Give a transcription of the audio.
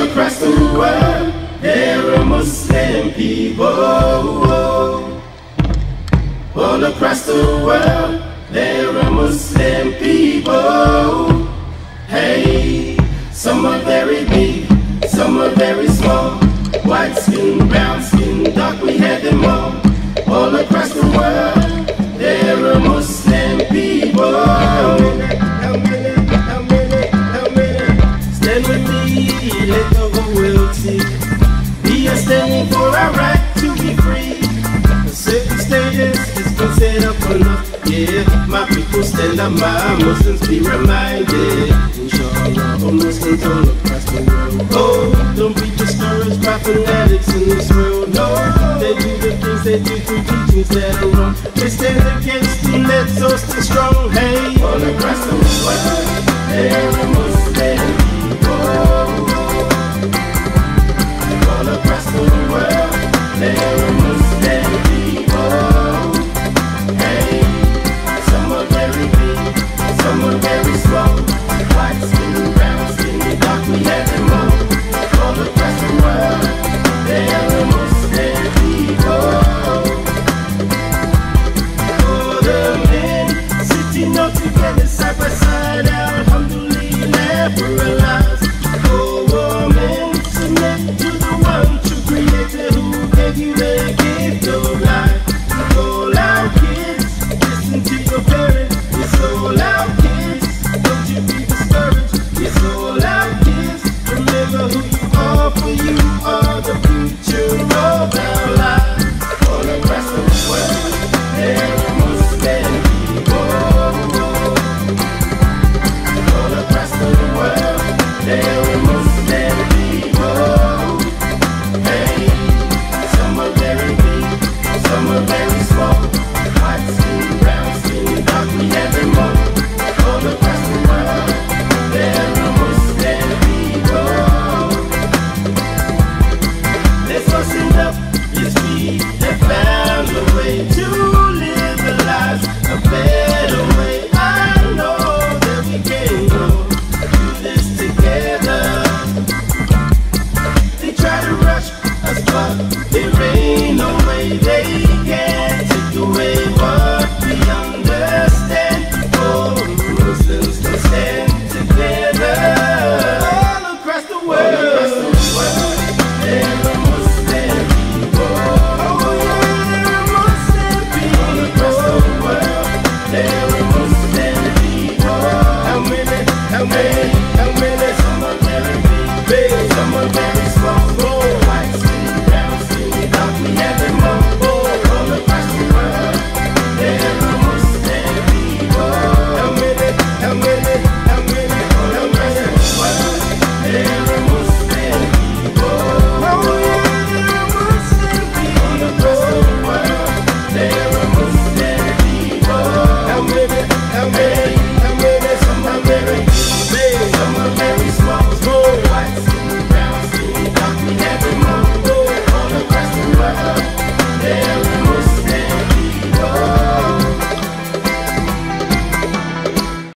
across the world, there are Muslim people. All across the world, there are Muslim people. Hey, some are very big, some are very small. White skin, brown skin, dark, we had them all. All across the world, there are Muslim people. How many? Stand with me, let the whole world see. We are standing for our right to be free. A certain status has been set up enough. Yeah, my people stand up, my Muslims be reminded. Inshallah, all Muslims all across the world. Oh, don't be discouraged by fanatics in this world. No, they do the things they do through teachings that are wrong. They stand against them, let's all stay strong. Hey, all across the world, there are Muslim people. All across the world, there are Muslim people. Hey, some are very big, some are very small. White skin, brown skin, dark, we have them all. All across the world, there are Muslim people. For the men sitting all together side by side, alhamdulillah for Allah. For women, submit to the one true creator who gave you the gift of life. All our kids, listen to your parents. It's all our kids, don't you be discouraged. It's all our kids, remember who you are, for you are the